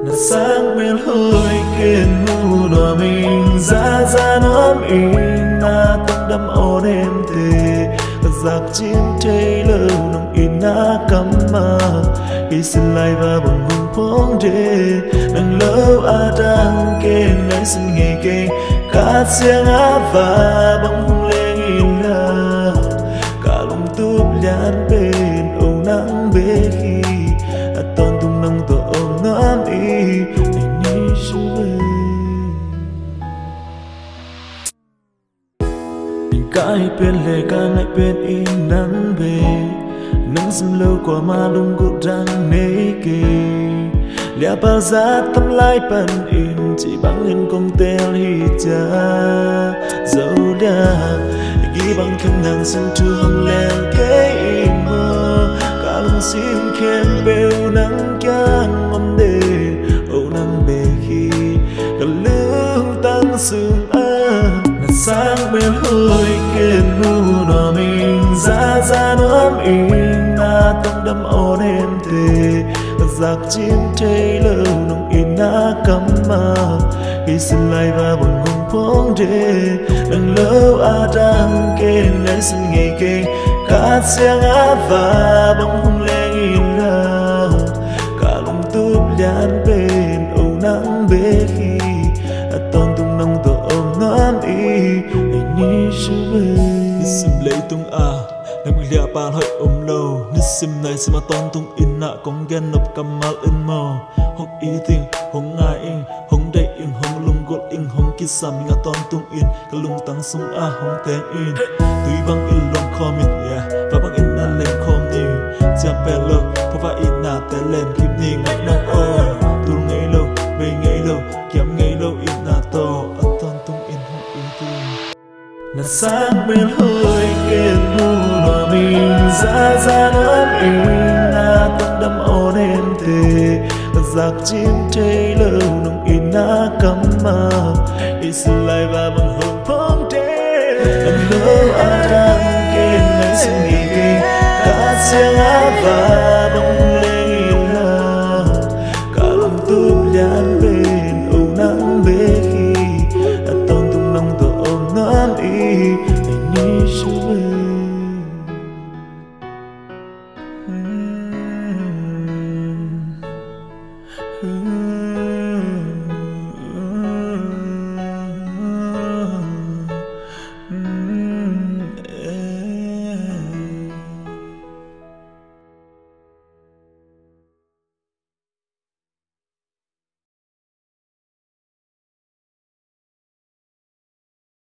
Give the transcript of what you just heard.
na sang bên hơi kiên ngu đò mình ra nóm in na tâm đâm ôn em tê giặc chim chơi lâu nông in na cắm mà khi xin lại và bằng hùng phong đê nâng lâu đang kên ngay xin nghề kê cát xiang á và bằng hùng lên in là cả lòng túp nhãn bên âu nắng bê khi toàn tung nâng tổ ôm nóm y anh đi chú về cái bên lệ ca ngay bên in nắng về nắng xâm lâu qua ma lung cụ răng nế kê lia bao giá tâm lai pan in chỉ bằng in công tel hi cha dẫu đa ghi bằng khăn nàng xin trưa hồng lèn cái in mơ cả lung xin khen bêu nắng chan mâm đề âu nắng bề khi cả lương tăng sương sang bên hơi kiên ngu đò mình ra nóm in na tâm đâm ôn em tê giặc chim chơi lâu nông in na cắm mà khi xin lại và bằng hùng phong đê đằng lâu đang kên ngay xin nghề kê cát xiang á và bằng hùng lên in là cả lòng túp nhãn bên âu nắng bê khi toàn tung nông tổ ôm nóm y anh đi chú về nisim lấy tung nang lia pan hoi lâu nisim này xem toàn tung in nạ công gen nộp cầm mal in mò hong y ting hong ngai in hong day in hong lung gold in hong kisa minga toàn tung in ka lung tăng sung hong ten in tùy bang in long commit và bang in na lên com ni jam pelo papa in na te lên kip ni ngai nang tu ngai lâu bay ngai lâu kiếm ngai lâu in na to toàn tung in hong y ting na sang bên hơi kiên ngu đò mình ra nóm in na tâm đâm ôn em tê giặc chim chơi lâu nông in na cắm mà khi xin lại và bằng hồng phong đê em lâu đang kên ngay xin nghỉ kê cát xiang á và bằng lên in là cả lòng túp nhãn bên âu nắng bê khi toàn tung nông tổ ôm nóm y anh đi chú về